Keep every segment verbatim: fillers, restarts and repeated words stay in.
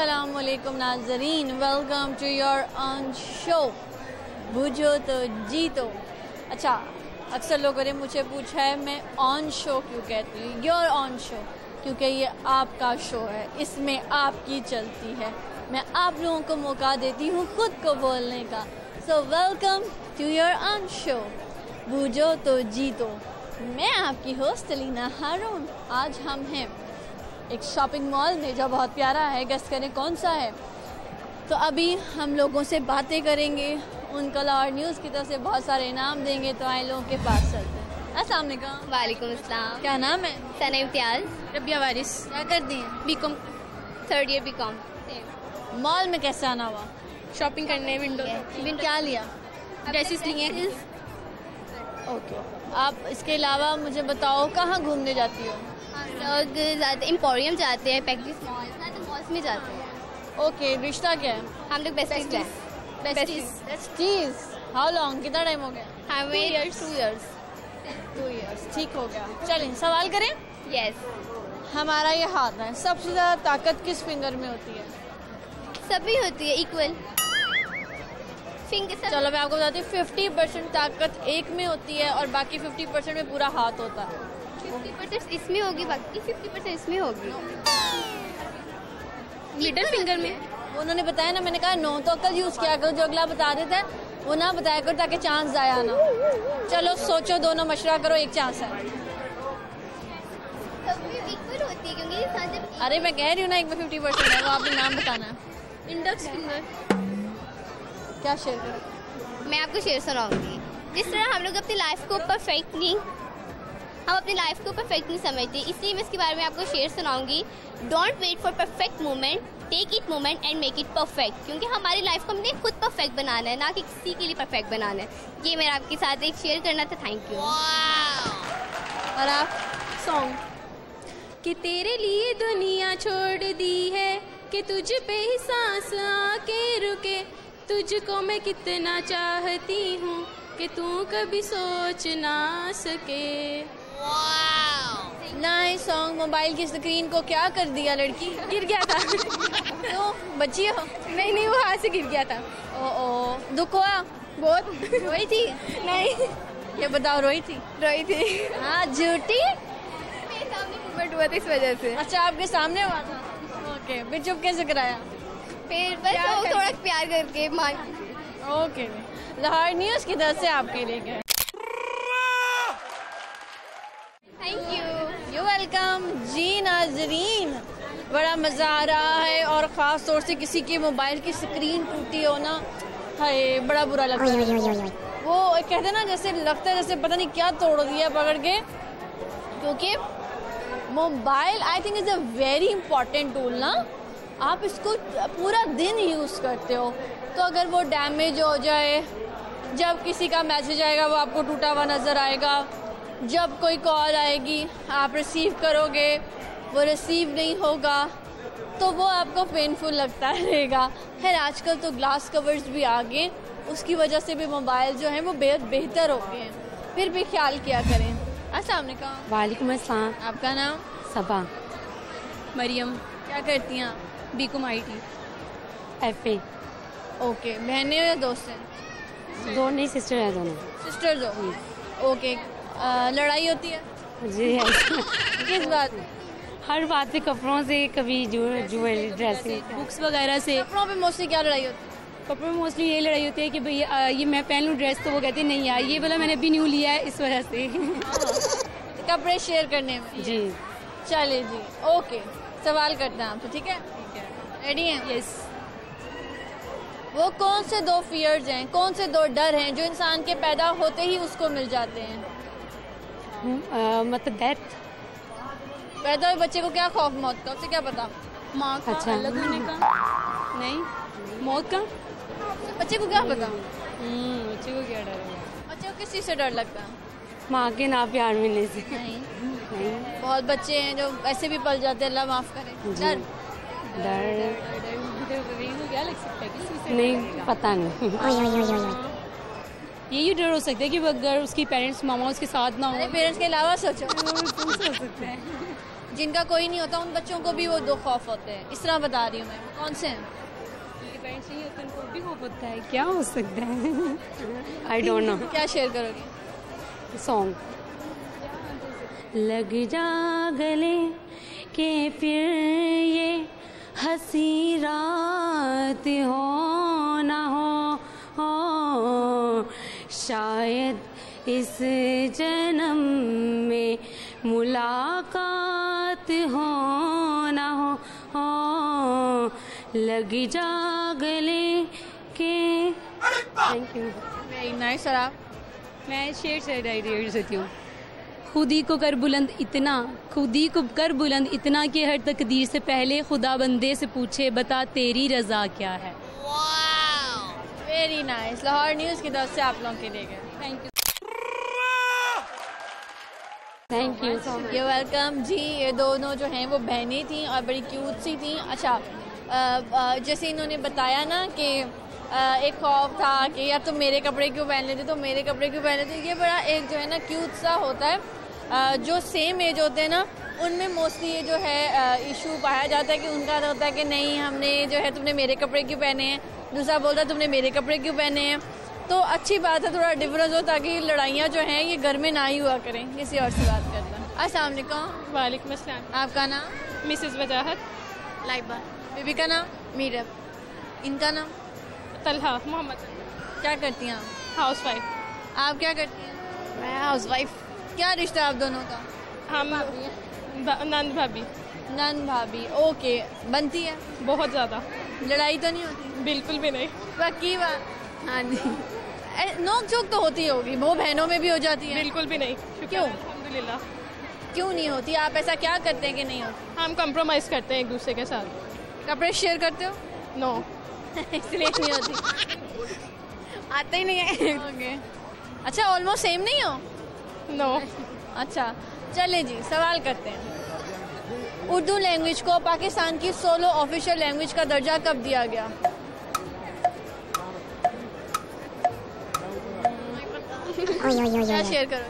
अस्सलामुअलैकुम नाज़रीन, welcome to your on show भूजो तो जीतो। अच्छा, अक्सर लोगों ने मुझे पूछा है मैं ऑन शो क्यों कहती हूँ, योर ऑन शो, क्योंकि ये आपका शो है, इसमें आपकी चलती है, मैं आप लोगों को मौका देती हूँ खुद को बोलने का। So welcome to your on show भूजो तो जीतो। मैं आपकी होस्ट अलीना हारून। आज हम हैं एक शॉपिंग मॉल में जो बहुत प्यारा है, गेस करें कौन सा है। तो अभी हम लोगों से बातें करेंगे, उनको और न्यूज़ की तरफ से बहुत सारे इनाम देंगे, तो आए लोगों के पास चलते हैं। अस्सलाम वालेकुम। वालेकुम अस्सलाम। क्या नाम है? सना इम्तियाज। रबिया वारिस। क्या करती हैं? B com third year B com. Mall में कैसे आना हुआ? शॉपिंग करने विंडो विंडो क्या लिया? ड्रेसेस लिए। ओके, आप इसके अलावा मुझे बताओ कहाँ घूमने जाती हो? हम लोग ज़्यादा एम्पोरियम जाते हैं, पैकेज मॉल, ज़्यादा मॉल्स में जाते हैं। ओके, रिश्ता क्या है? हम लोग बेस्टीज हैं। बेस्टीज। बेस्टीज। हाउ लॉन्ग, कितना टाइम हो गया? हमें years two years two years. ठीक हो गया। चलें सवाल करें। यस। हमारा ये हाथ है, सबसे ज़्यादा ताकत किस फिंगर में होती है? सभी होती है इक्वल फिंगर। चलो मैं आपको बताती हूँ, फिफ्टी परसेंट ताकत एक में होती है और बाकी फिफ्टी परसेंट में पूरा हाथ होता है। फिफ्टी परसेंट इसमें होगी, बाकी फिफ्टी परसेंट इसमें होगी। लिटिल फिंगर में उन्होंने बताया ना, मैंने कहा नो तो अकल यूज़ किया करो, जो अगला बता देता है वो ना बताया करो ताकि चांस ज़ाया ना। चलो सोचो, दोनों मशवरा करो, एक चांस है। सभी इक्वल होती है क्योंकि अरे मैं कह रही हूँ ना, एक में फिफ्टी परसेंट है, वो आपने नाम बताना है। Index finger. क्या शेयर करो? मैं आपको शेयर सुनाऊंगी। जिस तरह हम लोग अपनी लाइफ को परफेक्ट नहीं हम अपनी लाइफ को परफेक्ट नहीं समझते, इसलिए मैं इसके बारे में आपको शेयर सुनाऊंगी। Don't wait for perfect moment, take it moment and make it perfect. क्योंकि हमारी लाइफ को हमने खुद परफेक्ट बनाना है, ना कि किसी के लिए परफेक्ट बनाना है। ये मेरा आपके साथ एक शेयर करना था। Thank you. और आप? सॉन्ग। कि तेरे लिए दुनिया छोड़ दी है, कि तुझ पे ही सांस आके रुके, तुझको मैं कितना चाहती हूँ कि तू कभी सोच ना सके। Nice song. मोबाइल की स्क्रीन को क्या कर दिया लड़की? गिर गया था। तो बची हो? नहीं नहीं, वो हाथ से गिर गया था। ओ ओ, दुख हुआ बहुत। रोई थी? नहीं। ये बताओ, रोई थी? रोई थी। हाँ, झूठी। मेरे सामने मूवमेंट हुआ था इस वजह से। अच्छा, आपके सामने हुआ था? ओके, फिर चुप कैसे कराया? फिर बस वो थोड़ा प्यार करके मान। ओके, लाहौर न्यूज़ की तरफ से आपके लिए गए। Thank you. You welcome. जी नाजरीन, बड़ा मज़ा आ रहा है, और ख़ास तौर से किसी की मोबाइल की स्क्रीन टूटी हो ना, हाय बड़ा बुरा लगता है। वो कहते हैं ना, जैसे लगता है जैसे पता नहीं क्या तोड़ दिया पकड़ के, क्योंकि mobile I think is a very important tool ना। आप इसको पूरा दिन यूज़ करते हो, तो अगर वो डैमेज हो जाए, जब किसी का मैसेज आएगा वो आपको टूटा हुआ नज़र आएगा, जब कोई कॉल आएगी आप रिसीव करोगे वो रिसीव नहीं होगा, तो वो आपको पेनफुल लगता रहेगा। खैर आजकल तो ग्लास कवर्स भी आ गए, उसकी वजह से भी मोबाइल जो है वो बेहद बेहतर हो गए हैं, फिर भी ख्याल किया करें। अस्सलाम वालेकुम। वालेकुम अस्सलाम। आपका नाम? सबा। मरियम। क्या करती हैं आप? B com I T. F A. Okay, बहनें हो या दोस्त हैं? दो नहीं, सिस्टर है दोनों। सिस्टर्स हो? ओके। आ, लड़ाई होती है? जी है। किस बात? हर बात पे, कपड़ों से, कभी ज्वेलरी, ड्रेसिंग, बुक्स वगैरह से। कपड़ों पे मोस्टली क्या लड़ाई होती है? कपड़ों में मोस्टली ये लड़ाई होती है कि भाई आ, ये मैं पहन लूँ ड्रेस, तो वो कहते हैं नहीं यार ये वाला मैंने अभी न्यू लिया है, इस वजह से। कपड़े शेयर करने में। जी। चले जी, ओके, सवाल करते हैं आपसे, ठीक है? रेडी हैं? यस। वो कौन से दो फियर्स हैं, कौन से दो डर हैं जो इंसान के पैदा होते ही उसको मिल जाते हैं? मतलब डेथ। पैदा हुए बच्चे को क्या खौफ मौत का, उसे क्या पता? माँ का अच्छा। अलग होने का? नहीं, मौत का। बच्चे को क्या पता? बच्चे को क्या डर है? बच्चे को किस चीज़ से डर लगता है? माँ के ना प्यार मिलने से। नहीं, नहीं। बहुत बच्चे हैं जो ऐसे भी पल जाते हैं, अल्लाह माफ़ करे। डर? डर क्या लग सकता है किसी से? नहीं, पता नहीं। यही डर हो सकता है कि अगर उसकी पेरेंट्स मामा उसके साथ ना हो। पेरेंट्स के अलावा सोचो। सोच सकते हैं। जिनका कोई नहीं होता उन बच्चों को भी वो दो खौफ होते हैं, इस तरह बता रही हूँ मैं। कौन से हैं? पेरेंट्स नहीं होते उनको भी खौफ होता है, क्या हो सकता है? I don't know. क्या शेयर करोगी? सॉन्ग लग जा गले के फिर ये हंसी रात हो ना हो, हो शायद इस जन्म में मुलाकात हो ना हो, हो लग जा गले के। Thank you. Very nice. Sir आप? मैं शेर से डायरी देती हूँ। खुदी को कर बुलंद इतना, खुदी को कर बुलंद इतना कि हर तकदीर से पहले खुदा बंदे से पूछे बता तेरी रजा क्या है। Very nice. लाहौर न्यूज़ की तरफ से आप लोगों के लिए गए। Thank you. Thank you so much. You welcome जी। ये दोनों जो हैं वो बहनें थी और बड़ी क्यूट सी थी। अच्छा, आ, आ, जैसे इन्होंने बताया ना कि आ, एक खौफ था कि यार तुम मेरे कपड़े क्यों पहन लेते, तो मेरे कपड़े क्यों पहन लेते। ये बड़ा एक जो है ना क्यूट सा होता है। आ, जो सेम एज होते हैं ना उनमें मोस्टली ये जो है इशू पाया जाता है कि उनका होता है कि नहीं हमने जो है तुमने मेरे कपड़े क्यों पहने हैं, दूसरा बोलता है तुमने मेरे कपड़े क्यों पहने हैं। तो अच्छी बात है थोड़ा डिफरेंस हो ताकि लड़ाइयाँ जो हैं ये घर में ना ही हुआ करें। किसी और से बात करते हैं। अस्सलाम वालेकुम। वालेकुम अस्सलाम। आपका नाम? मिसेस वजाहत। लाइबा। बेबी का नाम? मीरब। इनका नाम? तलहा मोहम्मद। क्या करती हैं आप? House wife. आप क्या करती हैं? मैं हाउस वाइफ। क्या रिश्ता आप दोनों का? हम नंद भाभी। नंद भाभी। ओके। बनती है? बहुत ज़्यादा। लड़ाई तो नहीं होती? बिल्कुल भी नहीं। पक्की बात? हाँ जी। नोक झोंक तो होती होगी, वो बहनों में भी हो जाती है? बिल्कुल भी नहीं। क्यों? अल्हम्दुलिल्लाह। क्यों नहीं होती? आप ऐसा क्या करते हैं कि नहीं होती? हम कंप्रोमाइज़ करते हैं एक दूसरे के साथ। कपड़े शेयर करते हो? नो। इसलिए नहीं होती। आते ही नहीं है। ओके। अच्छा, ऑलमोस्ट सेम नहीं हो? नो। अच्छा चले जी, सवाल करते हैं। उर्दू लैंग्वेज को पाकिस्तान की सोलो ऑफिशियल लैंग्वेज का दर्जा कब दिया गया? क्या शेयर करो?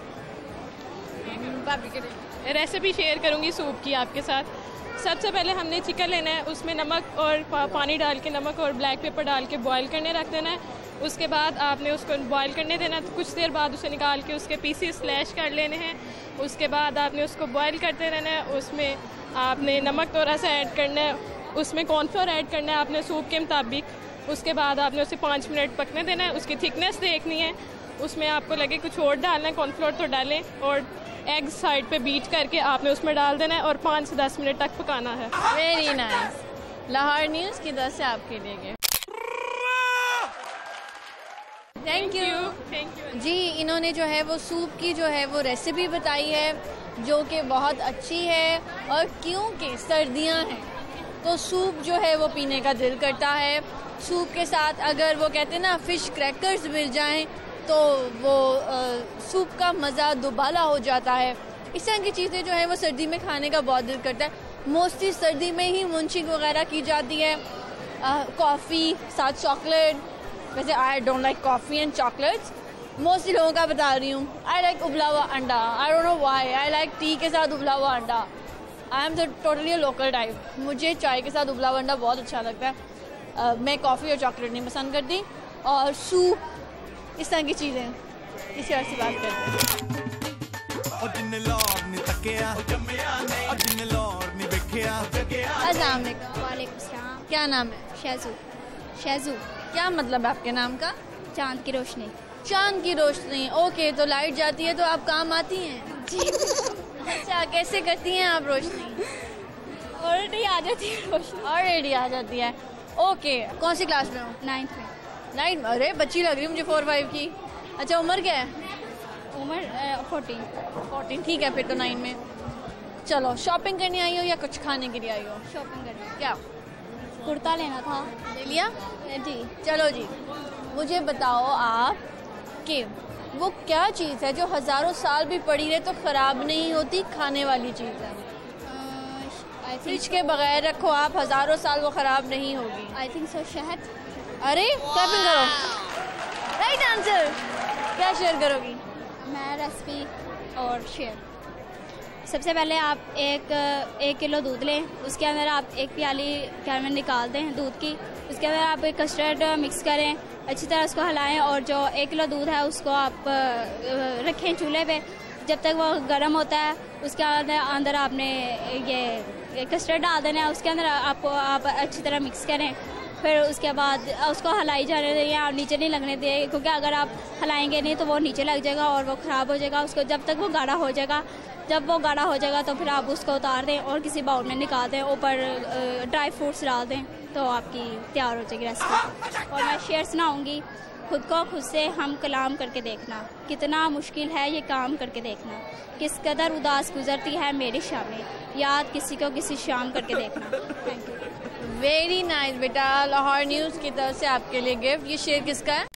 रेसिपी शेयर करूंगी सूप की आपके साथ। सबसे पहले हमने चिकन लेना है, उसमें नमक और पानी डाल के, नमक और ब्लैक पेपर डाल के बॉईल करने रख देना है। उसके बाद आपने उसको बॉईल करने देना है, तो कुछ देर बाद उसे निकाल के उसके पीसेस स्लैश कर लेने हैं। उसके बाद आपने उसको बॉईल करते रहना है, उसमें आपने नमक थोड़ा सा ऐड करना है, उसमें कॉर्नफ्लोर ऐड करना है आपने सूप के मुताबिक। उसके बाद आपने उसे पाँच मिनट पकने देना है, उसकी थिकनेस देखनी है। उसमें आपको लगे कुछ और डालना है, कॉर्नफ्लोर तो डालें, और एग साइड पे बीट करके आपने उसमें डाल देना है और पाँच से दस मिनट तक पकाना है। Very nice. लाहौर न्यूज़ की तरफ से आपके लिए गए। Thank you. थैंक यू जी, इन्होंने जो है वो सूप की जो है वो रेसिपी बताई है जो कि बहुत अच्छी है, और क्योंकि सर्दियां हैं तो सूप जो है वो पीने का दिल करता है। सूप के साथ अगर वो कहते हैं ना फिश क्रैकर्स मिल जाएं तो वो आ, सूप का मज़ा दुबाला हो जाता है। इस तरह की चीज़ें जो है वो सर्दी में खाने का बहुत दिल करता है। मोस्टली सर्दी में ही मुंशिंग वगैरह की जाती है। कॉफ़ी साथ चॉकलेट, वैसे I don't like coffee and chocolates. Mostly लोगों का बता रही हूँ। आई लाइक उबला हुआ अंडा। I don't know why. I like tea के साथ उबला हुआ अंडा। I am totally local type. मुझे चाय के साथ उबला हुआ अंडा बहुत अच्छा लगता है। uh, मैं कॉफ़ी और चॉकलेट नहीं पसंद करती। और सूप, इस तरह की चीज़ें इसी और से बात करते हैं। अस्सलाम वालेकुम। क्या नाम है? शहजू। शहजू क्या मतलब है आपके नाम का? चांद की रोशनी। चांद की रोशनी। ओके, तो लाइट जाती है तो आप काम आती हैं? जी। अच्छा, कैसे करती हैं आप रोशनी? ऑलरेडी आ जाती है रोशनी। ऑलरेडी आ जाती है। ओके, कौन सी क्लास में हो? नाइन्थ में। नाइन्थ? अरे बच्ची लग रही मुझे फोर फाइव की। अच्छा, उम्र क्या है? उम्र फोर्टीन। फोर्टीन, ठीक है फिर तो नाइन में। चलो, शॉपिंग करने आई हो या कुछ खाने के लिए आई हो? शॉपिंग करनी। क्या कुर्ता लेना था। ले लिया? जी। चलो जी, मुझे बताओ आप कि वो क्या चीज़ है जो हज़ारों साल भी पड़ी रहे तो ख़राब नहीं होती, खाने वाली चीज़ है? फ्रिज के बगैर रखो आप, हज़ारों साल वो ख़राब नहीं होगी। आई थिंक सो शहद। अरे क्लैपिंग करो। Right answer. क्या शेयर करोगी? मैं रेसिपी और शेयर सबसे पहले आप एक एक किलो दूध लें, उसके अंदर आप एक प्याली कैरमल निकाल दें दूध की, उसके अंदर आप एक कस्टर्ड मिक्स करें, अच्छी तरह उसको हिलाएं और जो एक किलो दूध है उसको आप रखें चूल्हे पे जब तक वो गर्म होता है। उसके अंदर अंदर आपने ये कस्टर्ड डाल देना है, उसके अंदर आपको आप अच्छी तरह मिक्स करें, फिर उसके बाद उसको हिलाई जाने देंगे और नीचे नहीं लगने दें, क्योंकि अगर आप हिलाएंगे नहीं तो वो नीचे लग जाएगा और वो ख़राब हो जाएगा। उसको जब तक वो गाढ़ा हो जाएगा, जब वो गाढ़ा हो जाएगा तो फिर आप उसको उतार दें और किसी बाउल में निकाल दें, ऊपर ड्राई फ्रूट्स डाल दें, तो आपकी तैयार हो जाएगी रेसिपी। और मैं शेर सुनाऊँगी, खुद को खुद से हम कलाम करके देखना, कितना मुश्किल है ये काम करके देखना, किस कदर उदास गुजरती है मेरी शामें, याद किसी को किसी शाम करके देखना। Thank you. वेरी नाइस बेटा। लाहौर न्यूज़ की तरफ से आपके लिए गिफ्ट। ये शेर किसका है?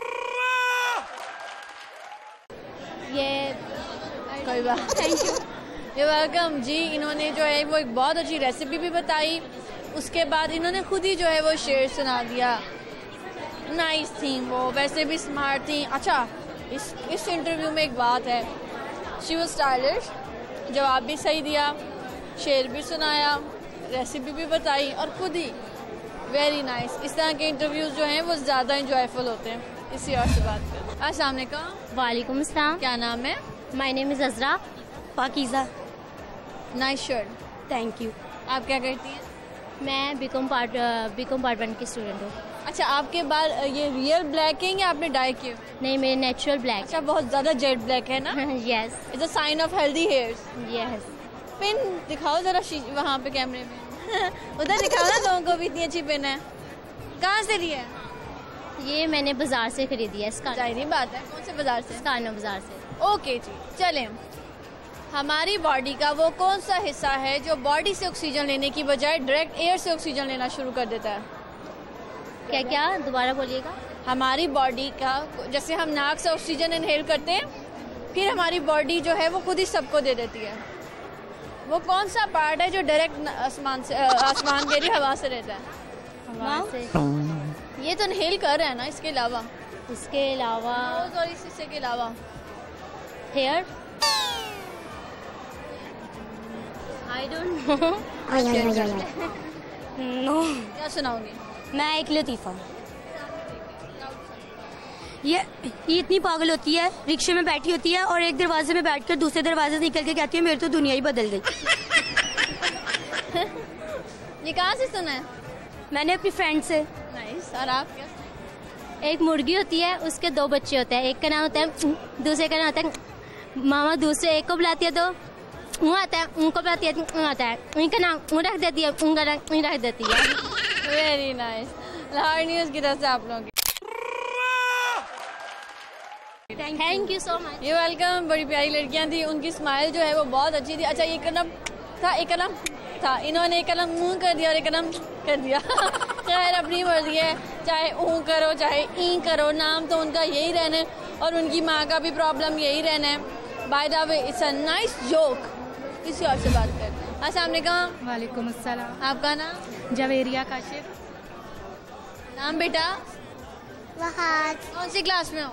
ये कोई बात। Thank you. ये वेलकम जी। इन्होंने जो है वो एक बहुत अच्छी रेसिपी भी बताई, उसके बाद इन्होंने खुद ही जो है वो शेर सुना दिया। नाइस थी वो, वैसे भी स्मार्ट थी। अच्छा, इस इस इंटरव्यू में एक बात है, शी वाज स्टाइलिश, जवाब भी सही दिया, शेर भी सुनाया, रेसिपी भी बताई और खुद ही वेरी नाइस। इस तरह के इंटरव्यूज जो हैं वो ज़्यादा इंजॉयफुल होते हैं। इसी और से बात करें। अस्सलाम वालेकुम। वालेकुम अस्सलाम। क्या नाम है? My name is Azra. Pakeeza. Nice shirt. Thank you. आप क्या करती हैं? मैं B com part B com part one की स्टूडेंट हूँ। अच्छा, आपके बाल ये रियल ब्लैक हैं या आपने डाई किए? नहीं, मेरे नेचुरल ब्लैक। अच्छा, बहुत ज़्यादा जेट ब्लैक है ना? Yes it's a sign of healthy hairs. Yes. Pin दिखाओ जरा वहाँ पे कैमरे में उधर दिखाओ ना, लोगों को भी इतनी अच्छी पिन है। कहाँ से ली है? ये मैंने बाजार से खरीदी है। इसका जाहिर बात है। कौन से बाजार से? कानो बाजार से। ओके जी, चलें। हमारी बॉडी का वो कौन सा हिस्सा है जो बॉडी से ऑक्सीजन लेने की बजाय डायरेक्ट एयर से ऑक्सीजन लेना शुरू कर देता है? क्या क्या दोबारा बोलिएगा। हमारी बॉडी का, जैसे हम नाक से ऑक्सीजन इनहेल करते हैं, फिर हमारी बॉडी जो है वो खुद ही सबको दे देती है। वो कौन सा पार्ट है जो डायरेक्ट आसमान से आसमान के लिए हवा से रहता है? हवा से। ये तो इनहेल कर रहा है ना, इसके अलावा? इसके अलावा और इस हिस्से के अलावा hair. I don't know. No. क्या सुनाऊंगी? मैं एक लतीफ़ा। ये ये इतनी पागल होती है, रिक्शे में बैठी होती है और एक दरवाजे में बैठकर दूसरे दरवाजे से निकल के कहती है मेरी तो दुनिया ही बदल गई। ये कहाँ से सुना है? मैंने अपनी फ्रेंड से। नाइस। और आप क्या? एक मुर्गी होती है, उसके दो बच्चे होते हैं, एक का नाम होता है, दूसरे का नाम होता है मामा। दूसरे एक को बुलाती है तो ऊँ आता है, उनको बुलाती है ऊँ आता है, उनका नाम ऊँ रख देती है, उनका नाम ऊँ रख देती है। Very nice. लाहौर न्यूज़ की तरफ से आप लोगों की थैंक यू सो मच। ये वेलकम। बड़ी प्यारी लड़कियां थी, उनकी स्माइल जो है वो बहुत अच्छी थी। अच्छा, ये कलम था, एक कलम था, इन्होंने एक कलम मुँह कर दिया और एक कलम कर दिया। खैर, अपनी मर्जी है, चाहे ऊ करो चाहे ई करो, नाम तो उनका यही रहना है और उनकी माँ का भी प्रॉब्लम यही रहना है। By the way, it's a nice joke. किसी और से बात करते हैं। अस्सलाम वालेकुम। वालेकुम अस्सलाम। आपका नाम? जवेरिया काशिफ। नाम बेटा? वहाद। कौन सी क्लास में हो?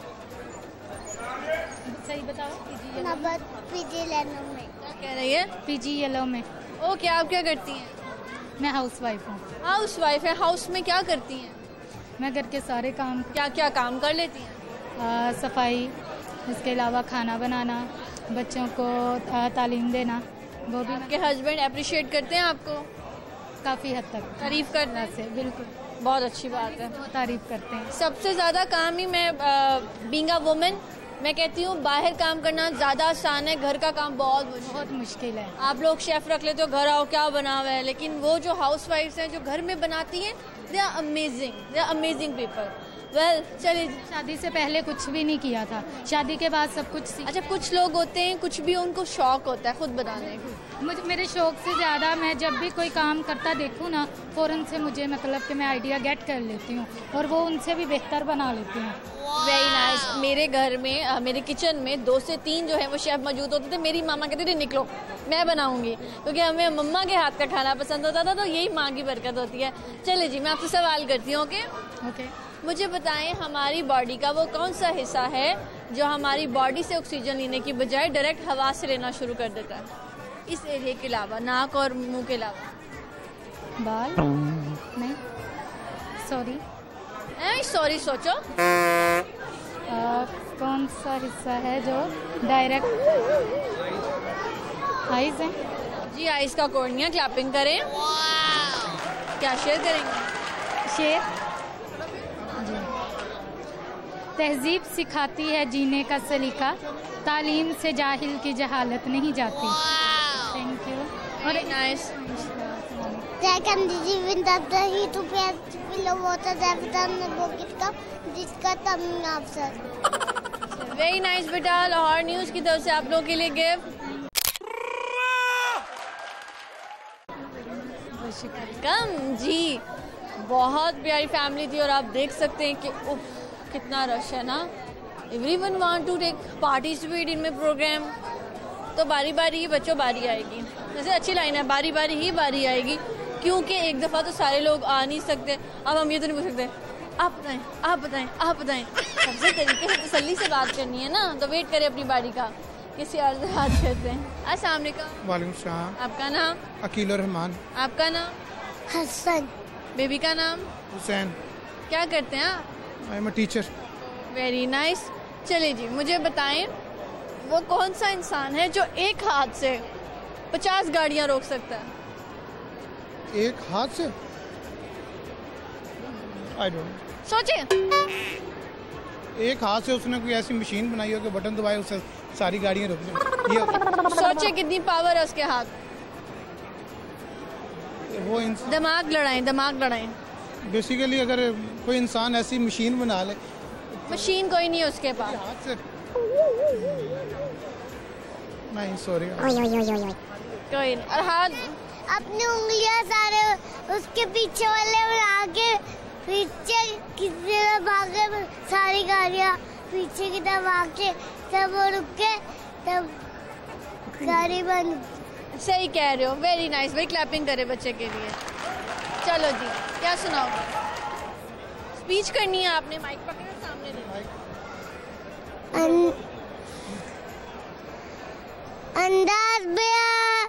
सही बताओ। नंबर पीजी लेनो में। क्या कह रही है? पीजी येलो में। ओके, आप क्या करती हैं? मैं हाउस वाइफ हूँ। हाउस वाइफ है। हाउस में क्या करती हैं? मैं घर के सारे काम, क्या क्या काम कर लेती हैं? आ, सफाई, इसके अलावा खाना बनाना, बच्चों को आ, तालीम देना, वो भी आपके हस्बैंड अप्रिशिएट करते हैं आपको? काफ़ी हद तक तारीफ करते हैं? से बिल्कुल बहुत अच्छी बात है। वो तारीफ करते हैं। सबसे ज़्यादा काम ही मैं, बीइंग अ वुमन, मैं कहती हूँ बाहर काम करना ज़्यादा आसान है, घर का काम बहुत मुश्किल बहुत मुश्किल है। आप लोग शेफ रख लेते हो, घर आओ क्या बना हुआ है, लेकिन वो जो हाउस वाइफ्स हैं जो घर में बनाती हैं, they are amazing, they are amazing people. Well, चलिए। शादी से पहले कुछ भी नहीं किया था, शादी के बाद सब कुछ सीख। अच्छा, कुछ लोग होते हैं, कुछ भी उनको शौक होता है खुद बनाने का। मुझे मेरे शौक से ज़्यादा मैं जब भी कोई काम करता देखूँ ना, फ़ौरन से मुझे मतलब कि मैं आइडिया गेट कर लेती हूँ और वो उनसे भी बेहतर बना लेती हूँ। Very nice. मेरे घर में, आ, मेरे किचन में दो से तीन जो है वो शेफ मौजूद होते थे। मेरी मामा कहती थी निकलो, मैं बनाऊंगी, क्योंकि हमें मम्मा के हाथ का खाना पसंद होता था, तो यही माँ की बरकत होती है। चलिए जी, मैं आपसे सवाल करती हूँ। Okay okay. मुझे बताएं, हमारी बॉडी का वो कौन सा हिस्सा है जो हमारी बॉडी से ऑक्सीजन लेने की बजाय डायरेक्ट हवा से लेना शुरू कर देता है? इस एरिया के अलावा, नाक और मुंह के अलावा? बाल नहीं, सॉरी सॉरी सोचो। आ, कौन सा हिस्सा है जो डायरेक्ट? आइज है जी, आइज का कॉर्निया। क्लैपिंग करें। क्या शेयर करेंगे? शेर जी। तहजीब सिखाती है जीने का सलीका, तालीम से जाहिल की जहालत नहीं जाती। Thank you. और नाइस। वेरी नाइस बेटा। लाहौर न्यूज की तरफ से आप लोगों के लिए गिफ्ट। वेलकम जी। बहुत प्यारी फैमिली थी और आप देख सकते हैं कि उफ, कितना रश है ना। Everyone want to take participate in my program. तो बारी बारी ही बच्चों बारी आएगी। वैसे अच्छी लाइन है, बारी बारी ही बारी आएगी, क्योंकि एक दफ़ा तो सारे लोग आ नहीं सकते। अब हम ये तो नहीं पूछ सकते आप बताएं आप बताएं आप बताएं। सबसे तरीके से तसल्ली से बात करनी है ना, तो वेट करें अपनी बारी का। किसी और से बात करते हैं। अस्सलाम वालेकुम। वालेकुम सलाम। आपका नाम? अकील रहमान। आपका नाम? हसन। बेबी का नाम? हुसैन। क्या करते हैं आप? I am a teacher. Very nice. चलिए जी, मुझे बताएं वो कौन सा इंसान है जो एक हाथ से पचास गाड़ियां रोक सकता है? एक हाथ से? I don't. सोचे। एक हाथ से उसने कोई ऐसी मशीन बनाई हो कि बटन दबाए उससे सारी गाड़ियां रुक जाए। ये सोचे कितनी पावर है उसके हाथ। वो इंसान दिमाग लड़ाएं, दिमाग लड़ाएं। बेसिकली अगर कोई इंसान ऐसी मशीन बना ले। मशीन कोई नहीं है उसके पास। हाथ से नहीं, सॉरी कोई नहीं। और हाथ अपनी उंगलियां सारे उसके पीछे वाले में आगे पीछे किसी तरह भागे, सारी गाड़ियां पीछे की तरफ आके तब वो रुके, तब गाड़ी बंद। सही कह रहे हो। वेरी नाइस भाई, क्लैपिंग करे बच्चे के लिए। चलो जी, क्या सुनाओगे? स्पीच करनी है आपने। माइक पकड़ो, सामने देखो। अंदाज बया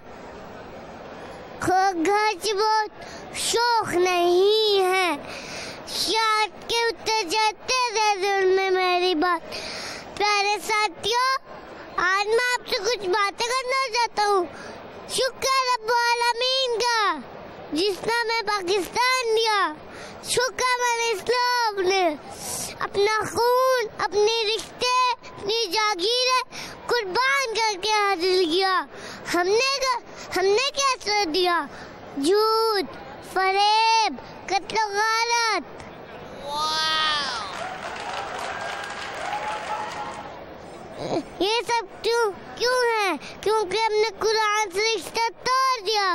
खोगच बहुत शौक नहीं है, शायद के उत्तर जाते दिल में मेरी बात। प्यारे साथियों, आज मैं आपसे कुछ बातें करना चाहता हूँ। शुक्र रब्बुल आलमीन का जिसने हमें पाकिस्तान दिया। शुक्र मैंने इस्लाम ने अपना खून, अपने रिश्ते, अपनी जागीरें कुर्बान करके हासिल किया। हमने हमने क्या कर दिया? झूठ, फरेब, कत्ल गारत। ये सब क्यों क्यों है? क्योंकि हमने कुरान से रिश्ता तोड़ दिया,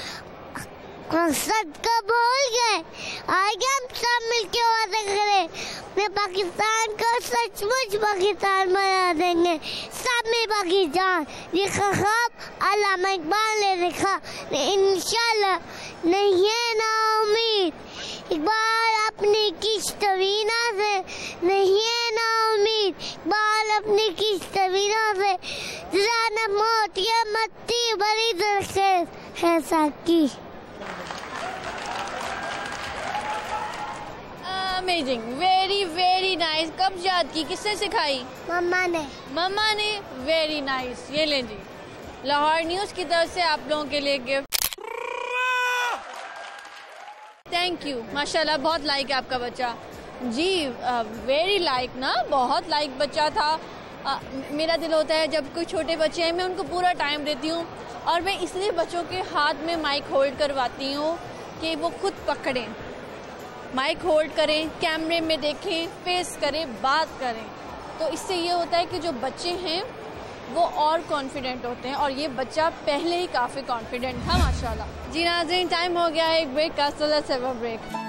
मकसद को भूल गए। आगे हम सब मिलके वादा करें, मैं पाकिस्तान को सचमुच पाकिस्तान बना देंगे। सब में पाकिस्तान ये ख्वाब अल्लामा इकबाल ने लिखा, इंशाल्लाह। नहीं है ना उम्मीद इकबाल अपनी किश्त वीना से, नहीं है ना उम्मीद इकबाल अपनी किश्त वीना से। जरा मौत या मत्ती बड़ी दरखेज है साकी। Amazing, very very nice. कब याद की? किससे सिखाई? मम्मा ने। मम्मा ने। Very nice. ये लें जी, लाहौर न्यूज की तरफ से आप लोगों के लिए गिफ्ट। Thank you. माशाल्लाह, बहुत लाइक है आपका बच्चा जी। वेरी लाइक ना, बहुत लाइक बच्चा था। uh, मेरा दिल होता है जब कोई छोटे बच्चे हैं, मैं उनको पूरा टाइम देती हूँ और मैं इसलिए बच्चों के हाथ में माइक होल्ड करवाती हूँ कि वो खुद पकड़ें, माइक होल्ड करें, कैमरे में देखें, फेस करें, बात करें। तो इससे ये होता है कि जो बच्चे हैं वो और कॉन्फिडेंट होते हैं, और ये बच्चा पहले ही काफ़ी कॉन्फिडेंट था माशाल्लाह। जी नाज़रीन, टाइम हो गया है एक ब्रेक का, so let's have a break.